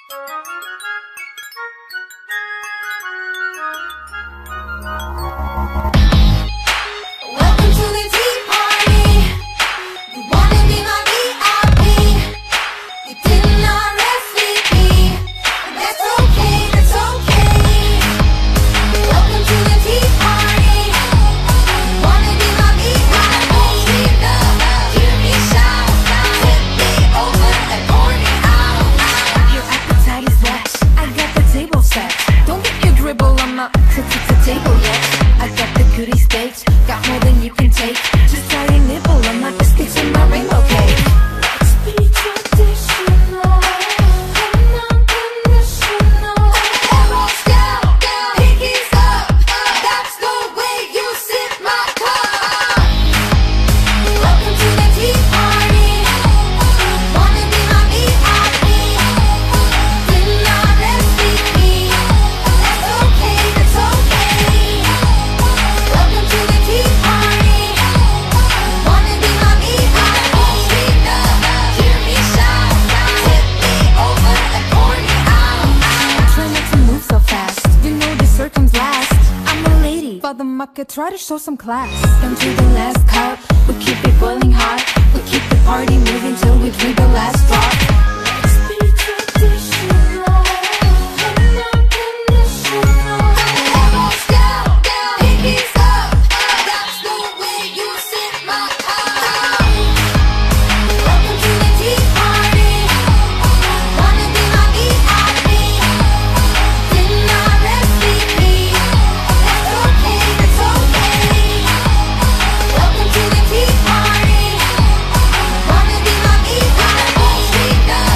Table yet. I got the goodie steaks, got more than you can take. Just try a nibble, I'm like biscuits in my rainbow cake. Let's be traditional, unconditional. Arrows down, pinkies up, that's the way you sip my cup. Welcome to the tea party, wanna be my VIP. Dinner recipe, that's okay, that's okay. Welcome to the tea party, wanna be my VIP. Hear me shout, tip me over and pour me out. Try not to move so fast, you know the circums last. I'm a lady, father mucker, try to show some class. Down to the last cup, we keep it boiling hot. We keep the party moving till we drink the last drop. Let's be traditional, unconditional. Arrows down, pinkies up, that's the way you sip my cup. Welcome to the tea party, wanna be my VIP. Dinner recipe, that's okay, that's okay. Welcome to the tea party, wanna be my VIP.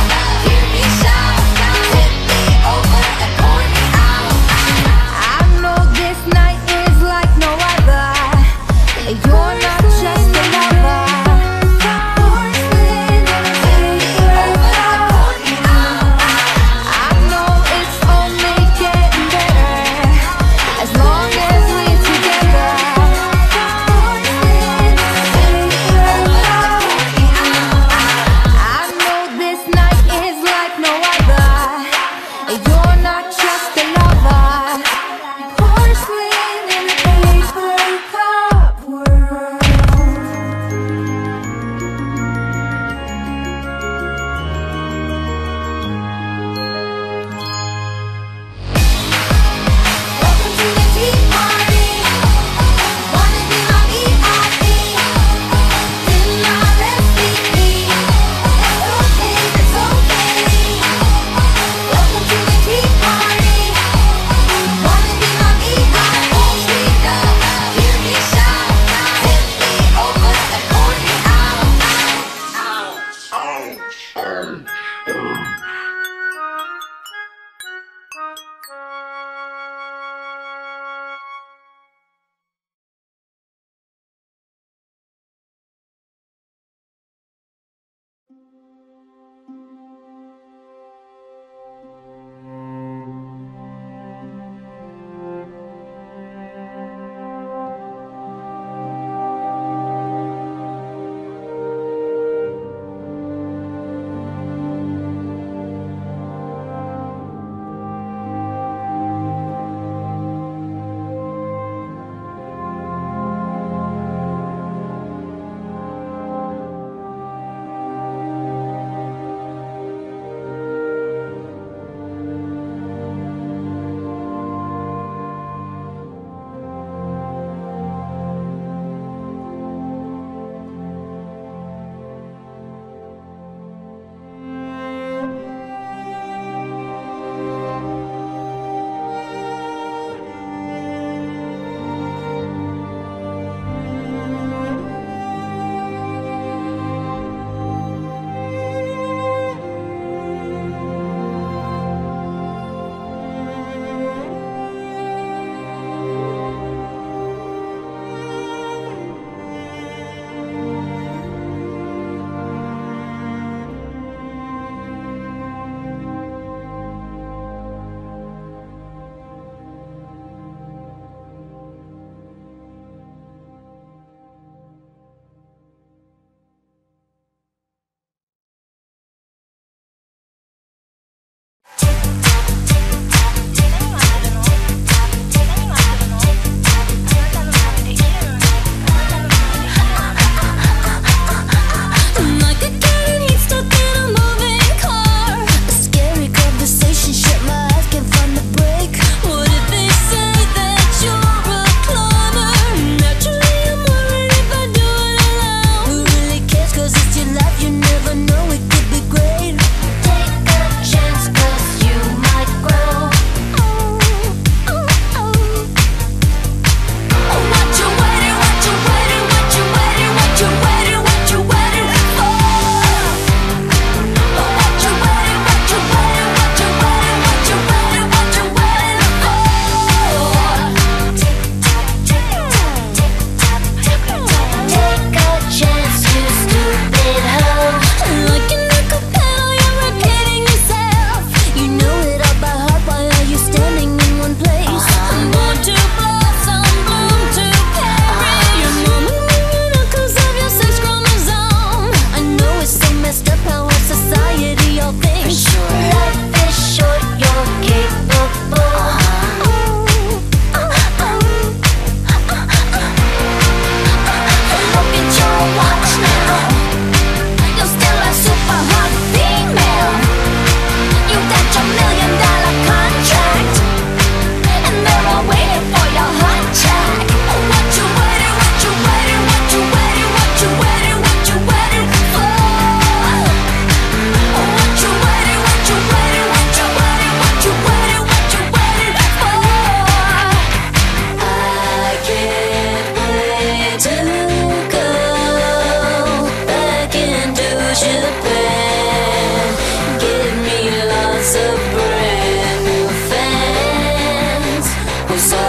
We're so